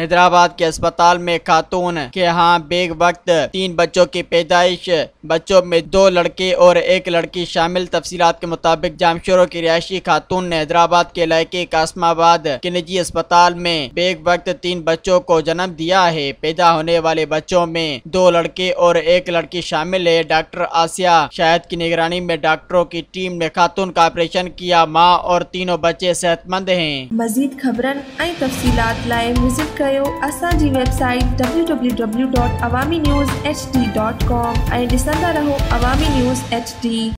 हैदराबाद के अस्पताल में खातून के यहाँ बेग वक्त 3 बच्चों की पैदाइश, बच्चों में 2 लड़के और 1 लड़की शामिल। तफसीलात के मुताबिक जामशोरों की रिहायशी खातून ने हैदराबाद के इलाके कासमाबाद के निजी अस्पताल में बेग वक्त 3 बच्चों को जन्म दिया है। पैदा होने वाले बच्चों में 2 लड़के और 1 लड़की शामिल है। डॉक्टर आसिया शाहिद की निगरानी में डॉक्टरों की टीम ने खातून का ऑपरेशन किया। माँ और तीनों बच्चे सेहतमंद हैं। मज़ीद ख़बरन ऐं तफ़सीलात लाइ विज़िट कयो असांजी वेबसाइट www.awamiNewsHD.com ऐं ॾिसंदा रहो अवामी न्यूज़ HD।